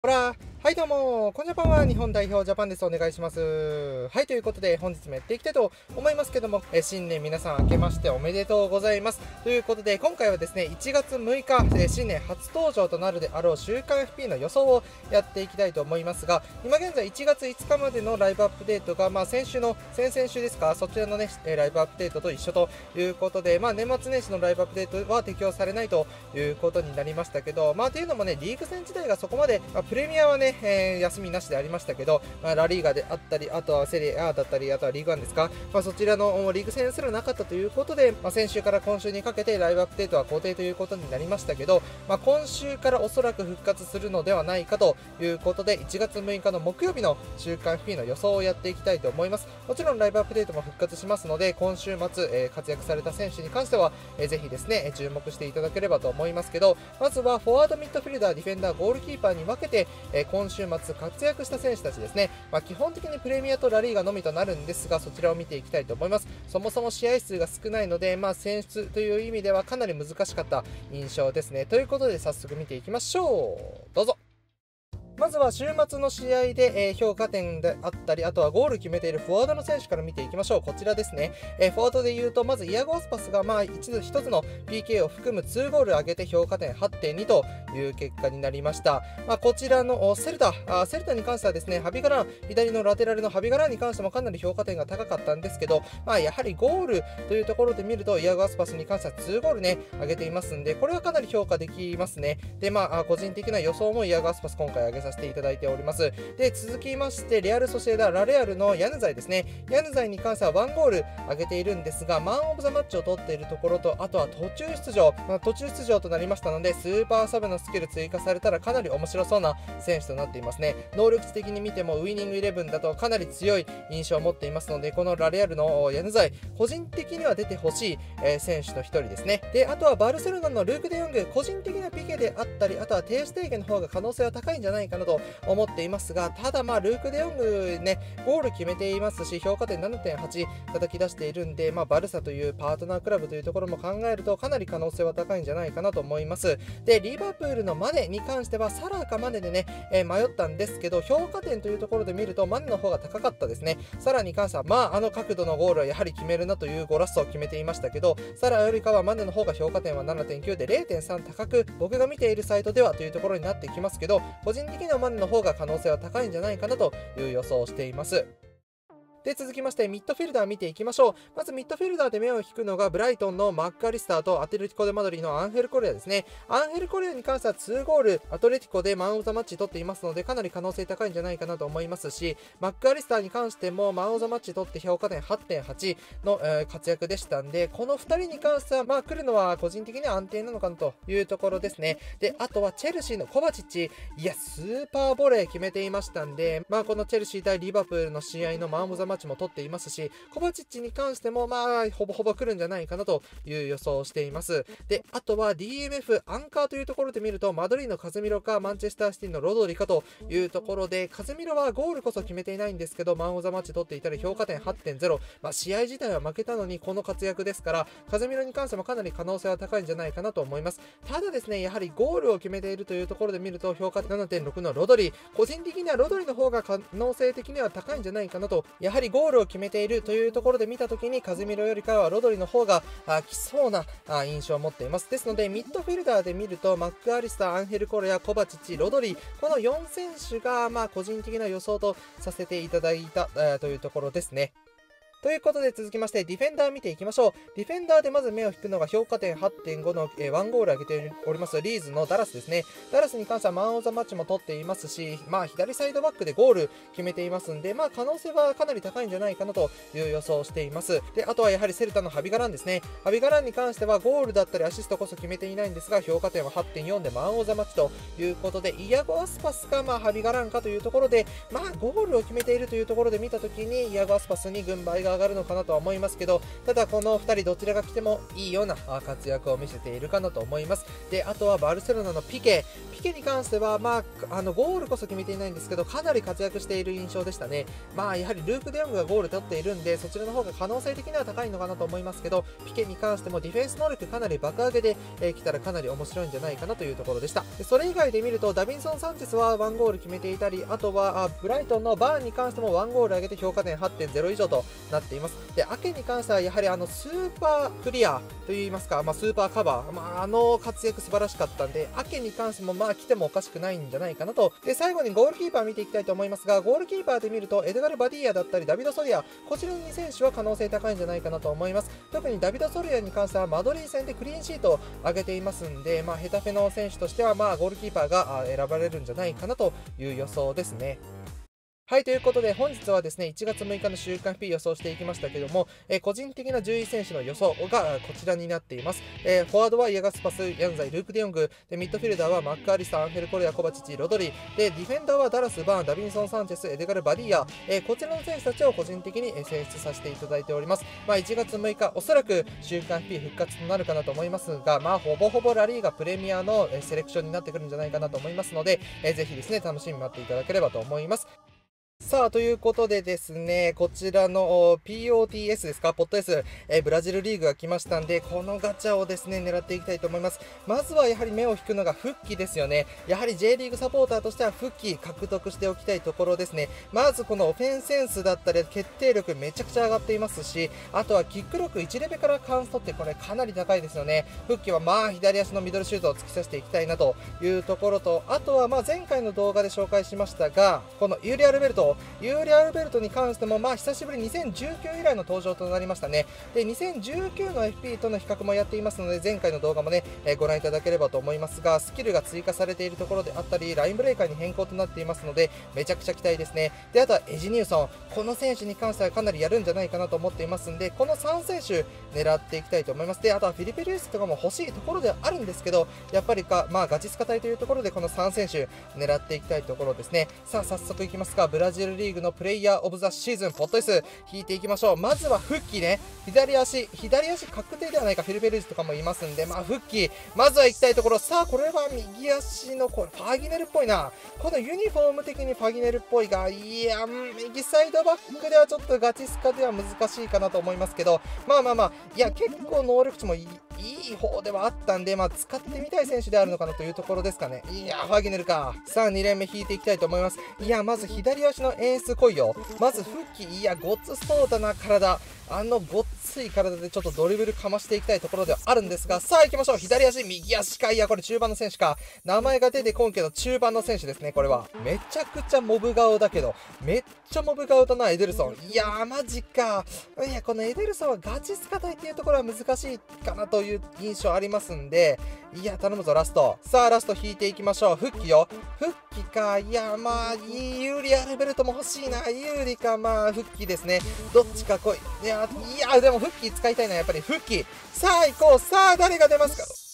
ほら、はいどうも、こんにちは、日本代表ジャパンです。お願いします。はい、ということで、本日もやっていきたいと思いますけども、新年皆さん明けましておめでとうございます。ということで、今回はですね、1月6日、新年初登場となるであろう週間 FP の予想をやっていきたいと思いますが、今現在1月5日までのライブアップデートが、先々週ですか、そちらのね、ライブアップデートと一緒ということで、年末年始のライブアップデートは適用されないということになりましたけど、というのもね、リーグ戦自体がそこまで、プレミアはね、休みなしでありましたけど、ラリーガであったり、あとはセリエ A だったり、あとはリーグワンですか、そちらのリーグ戦すらなかったということで、先週から今週にかけてライブアップデートは固定ということになりましたけど、今週からおそらく復活するのではないかということで、1月6日の木曜日の週間 FP の予想をやっていきたいと思います。もちろんライブアップデートも復活しますので、今週末、活躍された選手に関しては、ぜひですね、注目していただければと思いますけど、まずはフォワード、ミッドフィルダー、ディフェンダー、ゴールキーパーに分けて、今週末活躍した選手たちですね、基本的にプレミアとラリーガのみとなるんですが、そちらを見ていきたいと思います。そもそも試合数が少ないので、選出という意味ではかなり難しかった印象ですね。ということで早速見ていきましょう。どうぞ。まずは週末の試合で、評価点であったり、あとはゴール決めているフォワードの選手から見ていきましょう。こちらですね。フォワードで言うと、まずイアゴ・アスパスが、一つの PK を含む2ゴール上げて評価点 8.2 という結果になりました。こちらのセルタに関してはですね、ハビガラン、左のラテラルのハビガランに関してもかなり評価点が高かったんですけど、やはりゴールというところで見ると、イアゴ・アスパスに関しては2ゴールね、上げていますんで、これはかなり評価できますね。で、個人的な予想もイアゴ・アスパス今回上げさせていただいております。で、続きましてレアル・ソシエダ・ラレアルのヤヌザイですね。ヤヌザイに関しては1ゴール上げているんですが、マン・オブ・ザ・マッチを取っているところと、あとは途中出場となりましたので、スーパーサブのスキル追加されたらかなり面白そうな選手となっていますね。能力値的に見てもウイニングイレブンだとかなり強い印象を持っていますので、このラレアルのヤヌザイ、個人的には出てほしい、選手の一人ですね。で、あとはバルセロナのルーク・デヨング、個人的なピケであったり、あとはテーシュテーゲンの方が可能性は高いんじゃないかなと思っていますが、ただルーク・デヨングね、ゴール決めていますし、評価点 7.8 叩き出しているんで、バルサというパートナークラブというところも考えるとかなり可能性は高いんじゃないかなと思います。で、リバプールのマネに関してはサラかマネでね、迷ったんですけど、評価点というところで見るとマネの方が高かったですね。サラに関してはあの角度のゴールはやはり決めるなというゴラッソを決めていましたけど、サラよりかはマネの方が評価点は 7.9 で 0.3 高く、僕が見ているサイトではというところになってきますけど、個人的にはマネの方が可能性は高いんじゃないかなという予想をしています。で、続きまして、ミッドフィルダー見ていきましょう。まず、ミッドフィルダーで目を引くのが、ブライトンのマックアリスターとアトレティコ・デ・マドリーのアンヘル・コレアですね。アンヘル・コレアに関しては2ゴール、アトレティコでマン・オブ・ザ・マッチ取っていますので、かなり可能性高いんじゃないかなと思いますし、マックアリスターに関しても、マン・オブ・ザ・マッチ取って評価点 8.8 の、活躍でしたんで、この2人に関しては、来るのは個人的には安定なのかなというところですね。で、あとはチェルシーのコバチッチ、いや、スーパーボレー決めていましたんで、このチェルシー対リバプールの試合のマン・オブ・ザ・マッチも取っていますし、コバチッチに関してもほぼほぼ来るんじゃないかなという予想をしています。で、あとは DMF アンカーというところで見ると、マドリーのカゼミロかマンチェスターシティのロドリかというところで、カゼミロはゴールこそ決めていないんですけど、マン・オブ・ザ・マッチ取っていたり評価点 8.0、試合自体は負けたのにこの活躍ですから、カゼミロに関してもかなり可能性は高いんじゃないかなと思います。ただですね、やはりゴールを決めているというところで見ると、評価 7.6 のロドリ、個人的にはロドリの方が可能性的には高いんじゃないかなと、やはりゴールを決めているというところで見たときに、カゼミロよりかはロドリの方が来そうな印象を持っています。ですので、ミッドフィルダーで見ると、マックアリスター、アンヘル・コレア、コバチッチ、ロドリ、この4選手が個人的な予想とさせていただいたというところですね。ということで続きまして、ディフェンダー見ていきましょう。ディフェンダーでまず目を引くのが評価点 8.5 の、1ゴール上げておりますリーズのダラスですね。ダラスに関してはマン・オブ・ザ・マッチも取っていますし、左サイドバックでゴール決めていますんで、可能性はかなり高いんじゃないかなという予想をしています。で、あとはやはりセルタのハビガランですね。ハビガランに関してはゴールだったりアシストこそ決めていないんですが、評価点は 8.4 でマン・オブ・ザ・マッチということで、イアゴ・アスパスかハビガランかというところで、ゴールを決めているというところで見たときに、イアゴ・アスパスに軍配が上がるのかなとは思いますけど、ただこの2人どちらが来てもいいような活躍を見せているかなと思います。で、あとはバルセロナのピケに関しては、ゴールこそ決めていないんですけど、かなり活躍している印象でしたね。やはりルーク・デヨングがゴール取っているんで、そちらの方が可能性的には高いのかなと思いますけど、ピケに関してもディフェンス能力かなり爆上げで、来たらかなり面白いんじゃないかなというところでした。でそれ以外で見ると、ダビンソン・サンチェスは1ゴール決めていたり、あとはブライトンのバーンに関しても1ゴール上げて評価点 8.0 以上となっています。で、アケに関してはやはりスーパークリアといいますか、スーパーカバー、活躍素晴らしかったんで、アケに関しても来てもおかしくないんじゃないかなと。で、最後にゴールキーパー見ていきたいと思いますが、ゴールキーパーで見るとエドガル・バディーヤだったりダビド・ソリア、こちらの2選手は可能性高いんじゃないかなと思います。特にダビド・ソリアに関してはマドリー戦でクリーンシートを上げていますんで、ヘタフェの選手としてはゴールキーパーが選ばれるんじゃないかなという予想ですね。はい、ということで本日はですね、1月6日の週間 P 予想していきましたけども、個人的な10位選手の予想がこちらになっています。フォワードはイエガスパス、ヤンザイ、ルーク・デヨング、でミッドフィルダーはマッカーリスター、アンヘル・コレア、コバチチ、ロドリ、でディフェンダーはダラス、バーン、ダビンソン・サンチェス、エデガル・バディーヤ、こちらの選手たちを個人的に選出させていただいております。1月6日、おそらく週間 P 復活となるかなと思いますが、ほぼほぼラリーガプレミアのセレクションになってくるんじゃないかなと思いますので、ぜひですね、楽しみに待っていただければと思います。さあ、ということでですね、こちらの POTS ですか、ポット S、ブラジルリーグが来ましたんで、このガチャをですね、狙っていきたいと思います。まずはやはり目を引くのが復帰ですよね。やはり J リーグサポーターとしては復帰獲得しておきたいところですね。まずこのオフェンセンスだったり、決定力めちゃくちゃ上がっていますし、あとはキック力1レベルからカウントってこれかなり高いですよね。復帰は左足のミドルシュートを突き刺していきたいなというところと、あとは前回の動画で紹介しましたが、このユーリ・アルベルトに関しても久しぶり2019以来の登場となりましたね。で、2019の FP との比較もやっていますので、前回の動画もね、ご覧いただければと思いますが、スキルが追加されているところであったり、ラインブレーカーに変更となっていますので、めちゃくちゃ期待ですね。で、あとはエジニューソン、この選手に関してはかなりやるんじゃないかなと思っていますんで、この3選手狙っていきたいと思います。で、あとはフィリペ・ルイスとかも欲しいところではあるんですけど、やっぱりガチスカ隊というところでこの3選手狙っていきたいところですね。さあ、早速いきますか。ブラジルリーグのプレイヤーオブザシーズンポット S 引いていきましょう。まずは復帰ね、左足確定ではないか、フィルベルーズとかもいますんで、復帰まずは行きたいところ。さあ、これは右足のこれファギネルっぽいな。このユニフォーム的にファギネルっぽいが、いや右サイドバックではちょっとガチスカでは難しいかなと思いますけど、いや結構能力値もいい方ではあったんで、使ってみたい選手であるのかなというところですかね。いやファギネルか。さあ、2連目引いていきたいと思います。いや、まず左足の演出来いよ。まず復帰、いやごっつそうだな体、ごっつい体でちょっとドリブルかましていきたいところではあるんですが、さあ行きましょう。左足、右足か。いやこれ中盤の選手か。名前が出てこんけど中盤の選手ですね。これはめちゃくちゃモブ顔だけど、めっちゃモブ顔だな、エデルソン。いやーマジか。いやこのエデルソンはガチスカ隊っていうところは難しいかなという印象ありますんで、いや頼むぞラスト。さあラスト引いていきましょう。復帰よ、復帰か。いや有利アルベルトも欲しいな。有利か復帰ですね。どっちか来い。いやでも復帰使いたいな、やっぱり復帰。さあ行こう。さあ誰が出ますか。